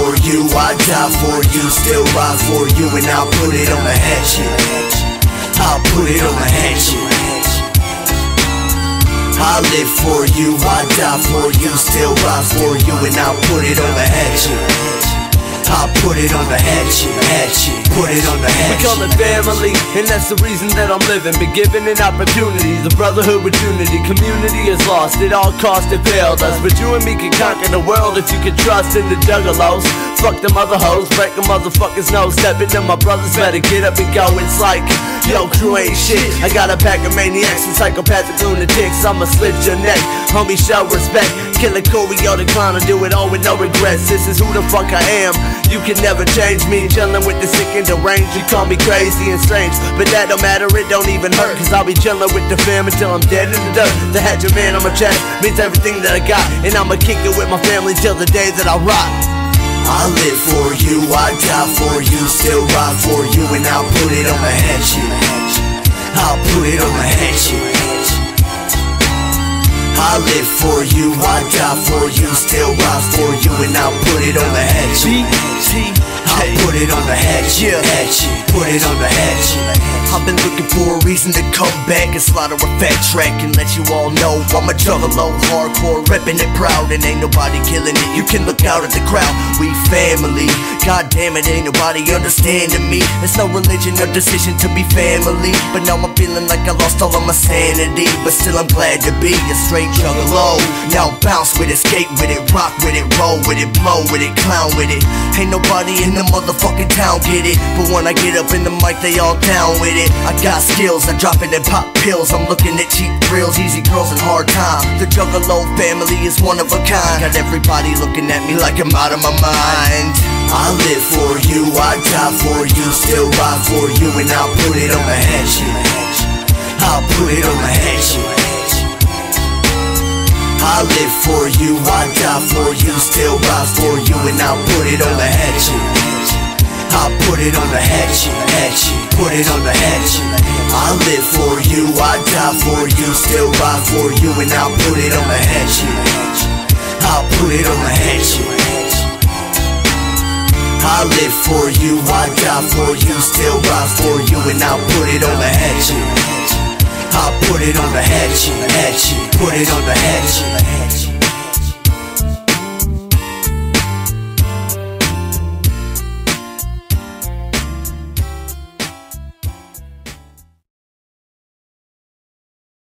for you, I die for you, still ride for you, and I'll put it on the hatchet. I'll put it on the hatchet. I live for you, I die for you, still ride for you, and I'll put it on the hatchet. I'll put it on the hatchet, put it on the hatchet. We call it family, and that's the reason that I'm living. Been given an opportunity, the brotherhood with unity. Community is lost, at all cost it failed us. But you and me can conquer the world if you can trust in the juggalos. Fuck them other hoes, break a motherfucker's nose. Step into my brothers, better get up and go. It's like, yo, crew ain't shit. I got a pack of maniacs and psychopathic lunatics. I'ma slit your neck, homie, show respect. Killer Corey, yo, the clown, I do it all with no regrets. This is who the fuck I am. You can never change me, chillin' with the sick and deranged. You call me crazy and strange, but that don't matter, it don't even hurt. Cause I'll be chillin' with the fam until I'm dead in the dirt. The hatchet man on my chest means everything that I got, and I'ma kick it with my family till the day that I rock. I live for you, I die for you, still ride for you, and I'll put it on the hatchet. I'll put it on the hatchet. I live for you, I die for you, still ride for you, and I'll put it on the hatchet. I'll put it on the hatchet, put it on the hatchet. I've been looking for a reason to come back and slaughter a fat track and let you all know I'm a juggalo, hardcore, reppin' it proud, and ain't nobody killing it. You can look out at the crowd, we family. God damn it, ain't nobody understanding me. It's no religion or decision to be family, but now I'm feeling like I lost all of my sanity. But still I'm glad to be a straight juggalo. Now bounce with it, skate with it, rock with it, roll with it, blow with it, clown with it. Ain't nobody in the motherfucking town get it, but when I get up in the mic they all down with it. I got skills, I drop it and pop pills. I'm looking at cheap thrills, easy girls and hard time. The Juggalo family is one of a kind. Got everybody looking at me like I'm out of my mind. I live for you, I die for you, still ride for you, and I'll put it on the hatchet. I'll put it on the hatchet. I live for you, I die for you, still ride for you, and I'll put it on the hatchet. I'll put it on the hatchet, put it on the hatchet. I live for you, I die for you, still ride for you, and I'll put it on the hatchet. I'll put it on the hatchet. I live for you, I die for you, still ride for you, and I'll put it on the hatchet. I'll put it on the hatchet, put it on the hatchet.